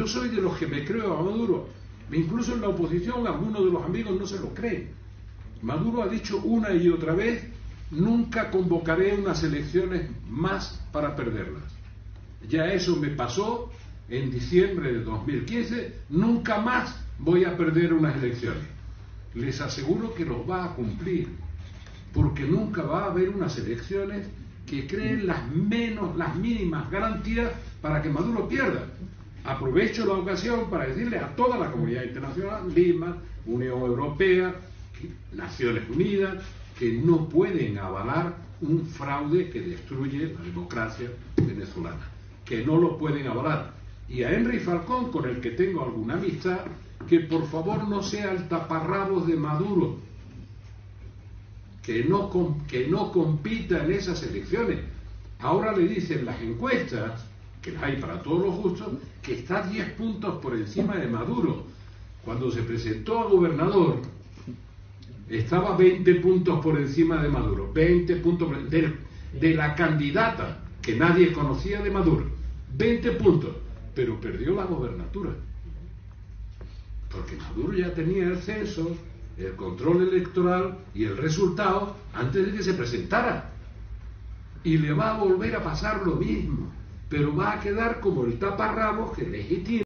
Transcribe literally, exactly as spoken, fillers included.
Yo soy de los que me creo a Maduro. Incluso en la oposición algunos de los amigos no se lo creen. Maduro ha dicho una y otra vez: nunca convocaré unas elecciones más para perderlas. Ya eso me pasó en diciembre de dos mil quince, nunca más voy a perder unas elecciones. Les aseguro que los va a cumplir, porque nunca va a haber unas elecciones que creen las menos, las mínimas garantías para que Maduro pierda. Aprovecho la ocasión para decirle a toda la comunidad internacional, Lima, Unión Europea, Naciones Unidas, que no pueden avalar un fraude que destruye la democracia venezolana, que no lo pueden avalar. Y a Henry Falcón, con el que tengo alguna amistad, que por favor no sea el taparrabos de Maduro, que no, que no compita en esas elecciones. Ahora le dicen las encuestas, que las hay para todos los gustos, que está diez puntos por encima de Maduro. Cuando se presentó a gobernador, estaba veinte puntos por encima de Maduro, veinte puntos de, de la candidata que nadie conocía de Maduro, veinte puntos, pero perdió la gobernatura, porque Maduro ya tenía el censo, el control electoral y el resultado antes de que se presentara, y le va a volver a pasar lo mismo, pero va a quedar como el taparrabos que legitima